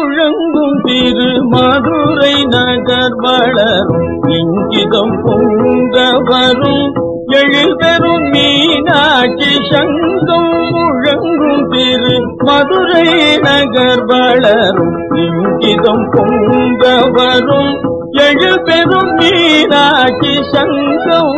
முழங்கும் திரு மதுரை நகர் வளரும் இங்கிதம் பொங்க வரும் எழில்பெரும் மீனாட்சி சங்கம் முழங்கும் திரு மதுரை நகர் வளரும் இங்கிதம் பொங்க வரும் எழில்பெரும் மீனாட்சி சங்கம்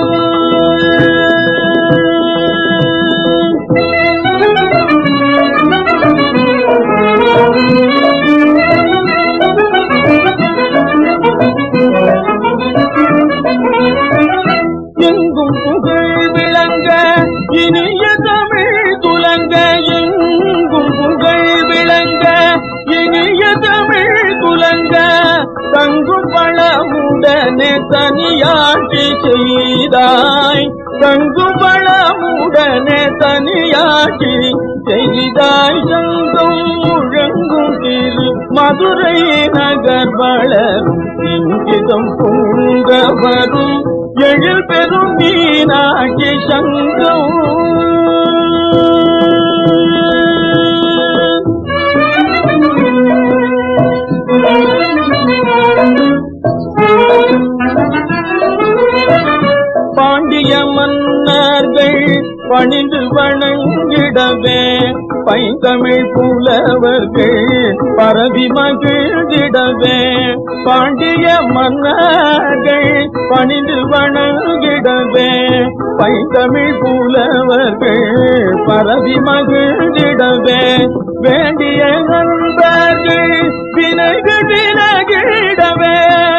எங்கும் புகழ் விளங்க இனிய தமிழ் துலங்க எங்கும் புகழ் விளங்க இனிய தமிழ் துலங்க தங்கும் வளமுடனே தனியாட்சி செய்தாய் தங்கும் வளமுடனே தனியாட்சி செய்தாய் சங்கம் முழங்கும் திரு மதுரை நகர் வளரும் இங்கிதம் பொங்க வரும் எழில்பெரும் மீனாட்சி சங்கம் பாண்டிய மன்னர்கள் பணிந்து வணங்கிடவே பைந்தமிழ் புலவர்கள் பரவி மகிழ்ந்திடவே பாண்டிய மன்னர்கள் பணிந்து வணங்கிடவே பைந்தமிழ் புலவர்கள் பரவி மகிழ்ந்திடவே வேண்டிய நண்பர்கள் வினைகள் விலகிடவே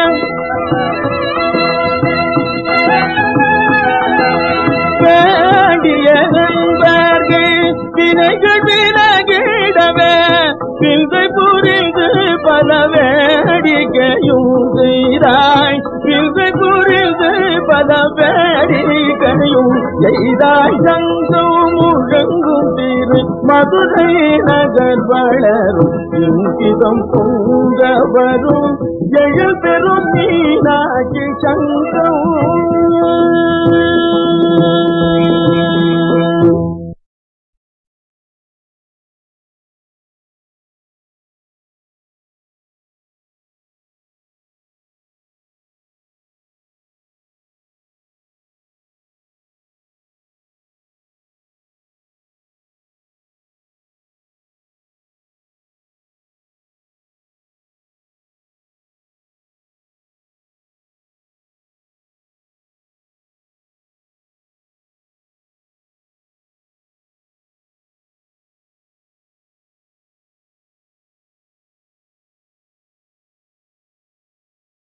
வேண்டிய நண்பர்கள் வினைகள் விலகிடவே விந்தை புரிந்து பல வேடிக்கையும் செய்தாய் விந்தை புரிந்து பல வேடிக்கையும் செய்தாய் சங்கம் முழங்கும் திரு மதுரை நகர் வளரும் இங்கிதம் பொங்க வரும் எழில்பெரும் மீனாட்சி சங்கம்